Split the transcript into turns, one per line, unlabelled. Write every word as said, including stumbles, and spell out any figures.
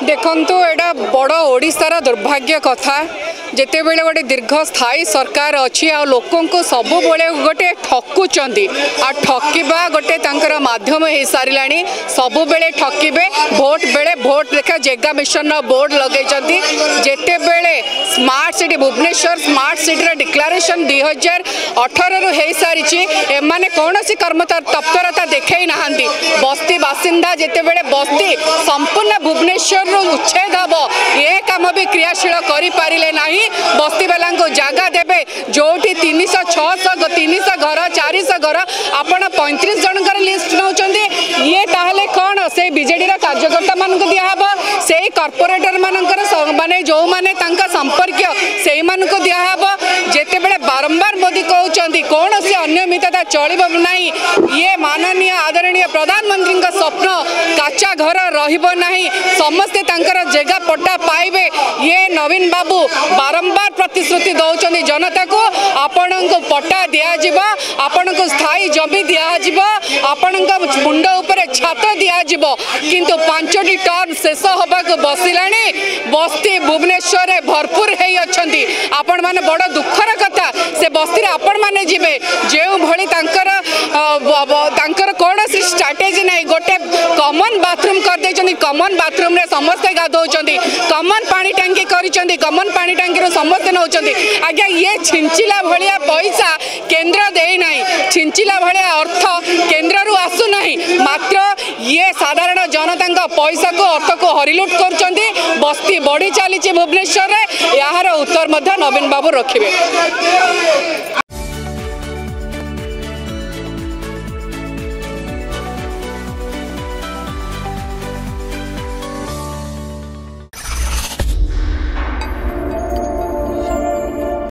देखंतु एटा बड़ ओडिशार दुर्भाग्य कथा जिते बेले गोटे दीर्घ स्थायी सरकार अच्छी आ लोकों को सब बेले गोटे ठकुचंदी आ ठकिबा गोटे तांकर माध्यम हो सारिलानी सब बेले ठकिबे भोट बेले भोट देखा जेगा मिशन बोर्ड लगे जेते बेले smart city Bhubaneswar smart city declaration दुई हजार अठर रु हो सारी एमाने कौन सी कर्म तत्परता देखई ना बस्ती बासिंदा जिते बेले बस्ती संपूर्ण भुवनेश्वर उच्छेद हम ये कम भी क्रियाशील करें ना बस्ती वाला जगह देवे जो तीन सौ छःश तीन सौ घर चार सौ घर आपण पैंतीस जन लिस्ट नौ ये ताहले कौन से बीजेडी कार्यकर्ता मान दिहब से कॉर्पोरेटर मानकर माने जो माने संपर्क से दिहब जेते बेले बारंबार मोदी कहते कौन से अनियमितता चलो ना ये माननीय आदरणीय प्रधानमंत्री स्वप्न काचा घर रहा समस्ते जगह पट्टा पाइबे ये नवीन बाबू बारंबार प्रतिश्रुति दौरान जनता को आपण को पट्टा दिज्व आपण को स्थायी जमी दिज्व आपण मुंड उपर छात दिज्व किंतु पांचटी टर्म शेष होगा बसिला बस्ती भुवनेश्वर भरपूर होती आपण माने बड़ दुखर कथा से बस्ती आपण माने जिबे जो भली तांकर तांकर कौन सी स्ट्राटेजी ना गोटे कमन बाथरूम कर दे कमन बाथरूम रे समस्ते गाधौं कमन पानी टांकी कर कमन पानी टांकी समस्ते नौ आज्ञा ये छिंचिला भाया पैसा केन्द्र देना छिंचिला भाया अर्थ केन्द्र रु आसुना मात्र ये साधारण जनता पैसा को अर्थ को हरिलुट कर बस्ती बढ़ी चली भुवनेश्वर यार उत्तर नवीन बाबू रखिए।